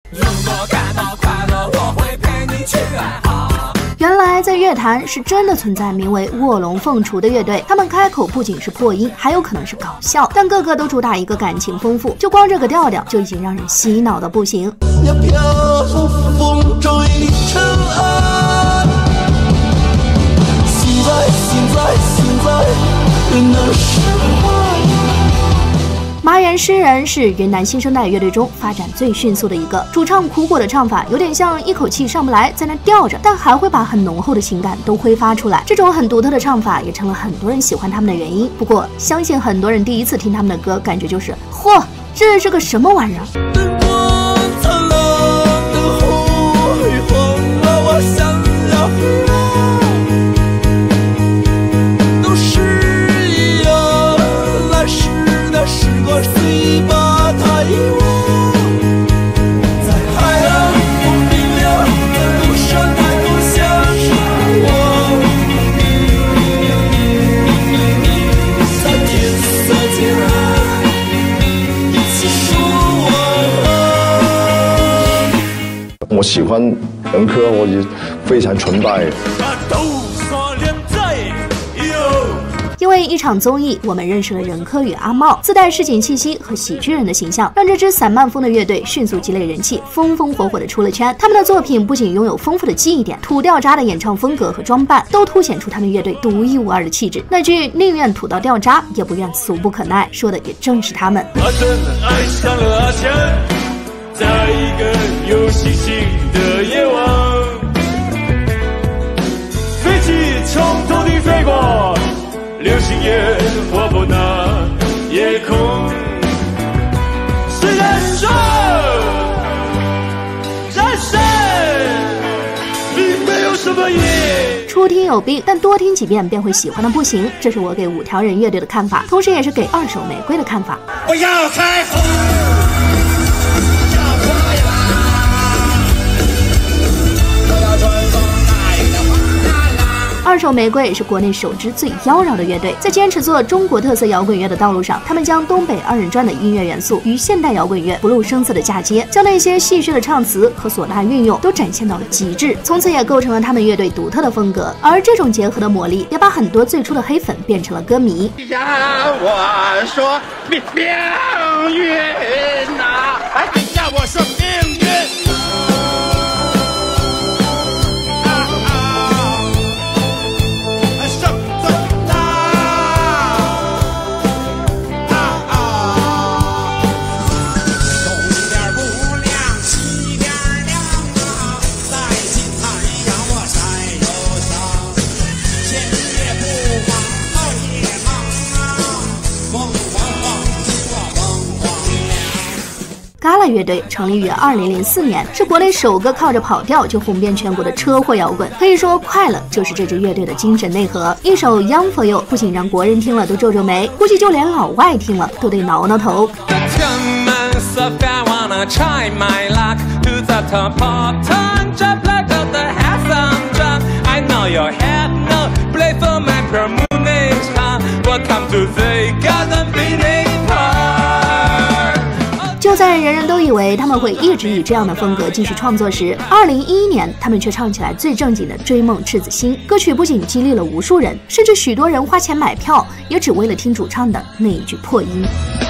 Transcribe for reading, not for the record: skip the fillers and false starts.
如果感到快乐，我会陪你去爱好。 原来在乐坛是真的存在名为卧龙凤雏的乐队，他们开口不仅是破音，还有可能是搞笑，但个个都主打一个感情丰富，就光这个调调就已经让人洗脑的不行。 要飘风追尘埃，现在人的释怀。 麻原诗人是云南新生代乐队中发展最迅速的一个，主唱苦果的唱法有点像一口气上不来，在那吊着，但还会把很浓厚的情感都挥发出来。这种很独特的唱法也成了很多人喜欢他们的原因。不过，相信很多人第一次听他们的歌，感觉就是嚯，这是个什么玩意儿？ 灯光灿烂的辉煌啊，我想要。随把它遗忘，在海洋不明亮的路上，太多想我。在天色渐暗，一起说晚安。 我喜欢任科，我也非常崇拜。 因为一场综艺，我们认识了任科与阿茂，自带市井气息和喜剧人的形象，让这支散漫风的乐队迅速积累人气，风风火火的出了圈。他们的作品不仅拥有丰富的记忆点，土掉渣的演唱风格和装扮，都凸显出他们乐队独一无二的气质。那句宁愿土到掉渣，也不愿俗不可耐，说的也正是他们。 阿珍爱上了阿强，在一个有星星的夜晚，飞机从头顶飞过。流星也划破那夜空，虽然说人生并没有什么意义。 初听有病，但多听几遍便会喜欢的不行，这是我给五条人乐队的看法，同时也是给二手玫瑰的看法。 我要彩虹。 二手玫瑰是国内首支最妖娆的乐队，在坚持做中国特色摇滚乐的道路上，他们将东北二人转的音乐元素与现代摇滚乐不露声色的嫁接，将那些戏谑的唱词和唢呐运用都展现到了极致，从此也构成了他们乐队独特的风格。而这种结合的魔力，也把很多最初的黑粉变成了歌迷。 让我说命运啊，让我说命运。 嘎啦乐队成立于2004年，是国内首个靠着跑调就红遍全国的车祸摇滚。可以说，快乐就是这支乐队的精神内核。一首《Young for You》不仅让国人听了都皱皱眉，估计就连老外听了都得挠挠头。就在人人都以为他们会一直以这样的风格继续创作时，2011年他们却唱起来最正经的《追梦赤子心》。歌曲不仅激励了无数人，甚至许多人花钱买票，也只为了听主唱的那一句破音。